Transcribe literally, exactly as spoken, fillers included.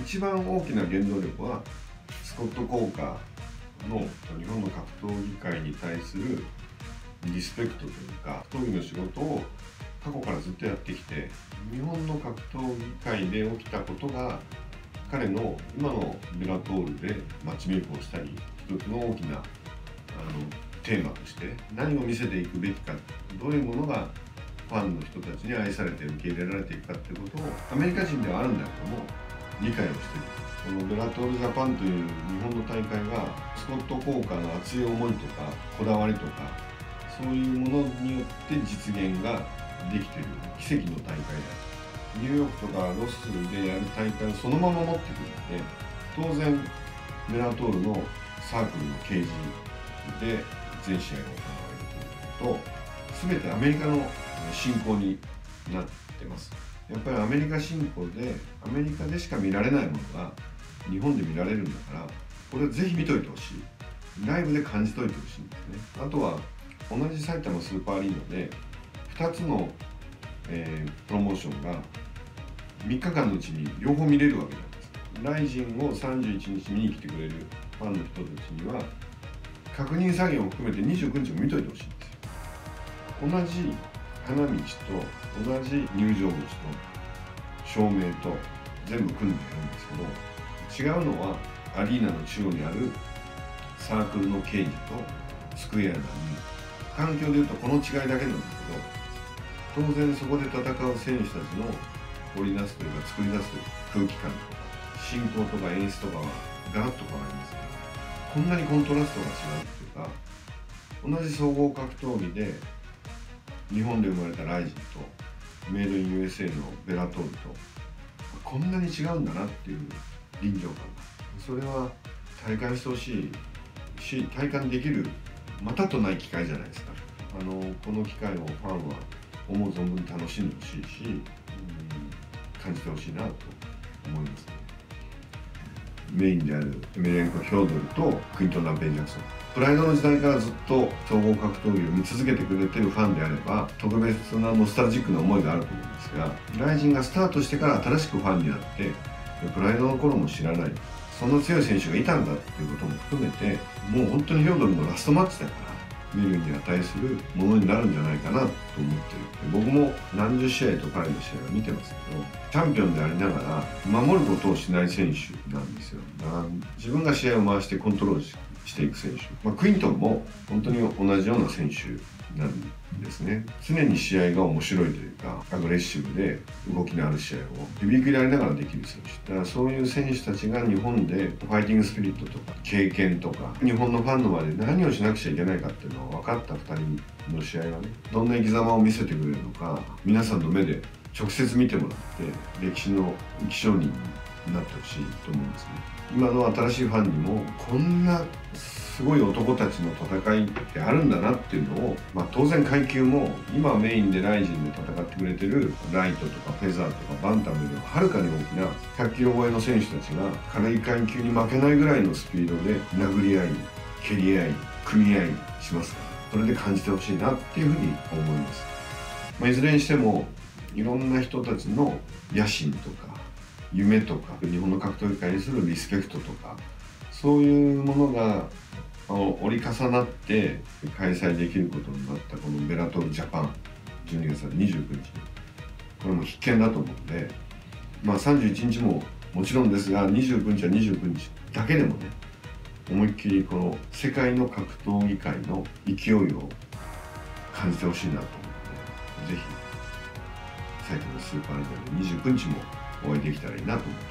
一番大きな原動力はスコット・コーカーの日本の格闘技界に対するリスペクトというか、格闘技の仕事を過去からずっとやってきて、日本の格闘技界で起きたことが彼の今のベラトールでマッチメイクをしたり、一つの大きなあのテーマとして何を見せていくべきか、どういうものがファンの人たちに愛されて受け入れられていくかっていうことをアメリカ人ではあるんだけども理解をしている。このベラトールジャパンという日本の大会がスコット・コーカーの熱い思いとかこだわりとか、そういうものによって実現ができている奇跡の大会だ。ニューヨークとかロスでやる大会をそのまま持ってくるので、当然ベラトールのサークルのケージで全試合が行われるということと、全てアメリカの進行になってます。やっぱりアメリカ進行でアメリカでしか見られないものが日本で見られるんだから、これをぜひ見といてほしい。ライブで感じといてほしいんですね。あとは同じ埼玉スーパーアリーナでふたつの、えー、プロモーションがみっかかんのうちに両方見れるわけなんです。ライジンをさんじゅういちにち見に来てくれるファンの人たちには確認作業を含めてにじゅうくにちも見といてほしいんですよ。同じ花道と同じ入場口と照明と全部組んでやるんですけど、違うのはアリーナの中央にあるサークルのケージとスクエアなのに、環境でいうとこの違いだけなんだけど、当然そこで戦う選手たちの織り出すというか作り出す空気感とか進行とか演出とかはガラッと変わりますね。こんなにコントラストが違うっていうか、同じ総合格闘技で日本で生まれたライジンとメイドイン ユーエスエー のベラトールとこんなに違うんだなっていう臨場感が、それは体感してほしいし、体感できるまたとない機会じゃないですか。あのこの機会をファンは思う存分楽しんでほしいし、うん、感じてほしいなと思いますね。メインであるエメレンコ・ヒョードルとクイントン・ランペイ・ジャクソン、プライドの時代からずっと総合格闘技を見続けてくれてるファンであれば特別なノスタルジックな思いがあると思うんですが、ライジンがスタートしてから新しくファンになってプライドの頃も知らない、そんな強い選手がいたんだっていうことも含めて、もう本当にヒョードルのラストマッチだから見るに値するものになるんじゃないかなと思ってる。僕も何十試合と彼の試合を見てますけど、チャンピオンでありながら守ることをしない選手なんですよ。だから自分が試合を回してコントロールしていく選手、まあ、クイントンも本当に同じような選手なんですね。常に試合が面白いというかアグレッシブで動きのある試合を指くりありながらできる選手だから、そういう選手たちが日本でファイティングスピリットとか経験とか日本のファンの前で何をしなくちゃいけないかっていうのが分かったふたりの試合がね、どんな生き様を見せてくれるのか皆さんの目で直接見てもらって歴史の生き証人になってほしいと思うんですね。今の新しいファンにもこんなすごい男たちの戦いってあるんだなっていうのを、まあ、当然階級も今メインでライジンで戦ってくれてるライトとかフェザーとかバンタムよりはるかに大きなひゃっキロ超えの選手たちが軽い階級に負けないぐらいのスピードで殴り合い蹴り合い組み合いしますから、それで感じてほしいなっていうふうに思います。まあ、いずれにしてもいろんな人たちの野心とか夢とか日本の格闘技界にするリスペクトとか、そういうものが折り重なって開催できることになったこのベラトールジャパンじゅうにがつにじゅうくにち、これも必見だと思うので、まあさんじゅういちにちももちろんですがにじゅうくにちはにじゅうくにちだけでもね、思いっきりこの世界の格闘技界の勢いを感じてほしいなと思うので、ぜひ埼玉スーパーアリーナでにじゅうくにちもお会いできたらいいなと思います。